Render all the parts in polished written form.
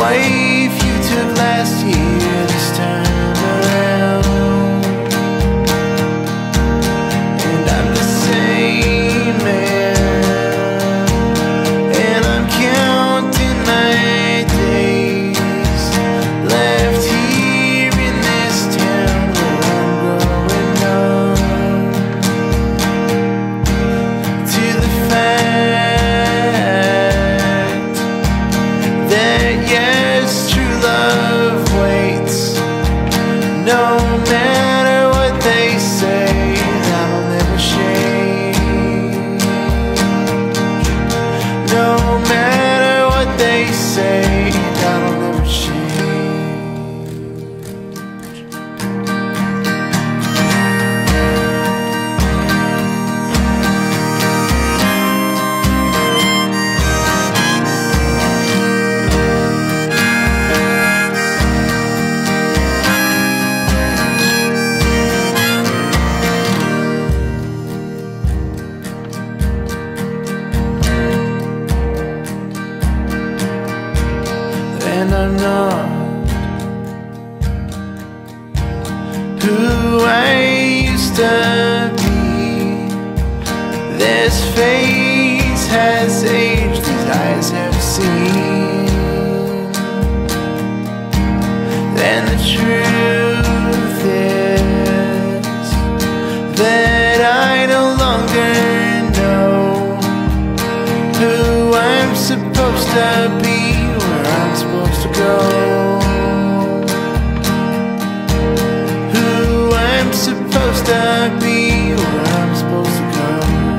wife you took last year this time around. And I'm the same man, and I'm counting my days left here in this town where I'm growing up to the fact that yes, true love waits. No matter what they say, that'll never change. No matter what they say, that'll never change. And I'm not who I used to be. This face has aged, these eyes have seen. And the truth is that I no longer know who I'm supposed to be, where I'm supposed to go, who I'm supposed to be, where I'm supposed to go.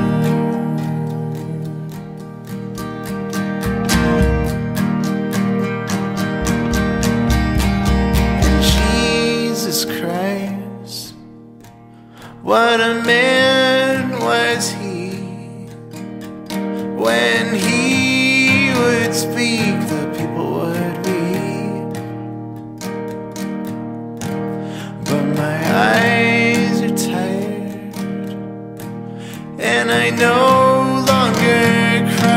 And Jesus Christ, what a man was he, when he would speak, the people would weep. But my eyes are tired, and I no longer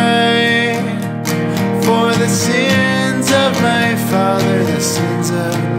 cry for the sins of my father, the sins of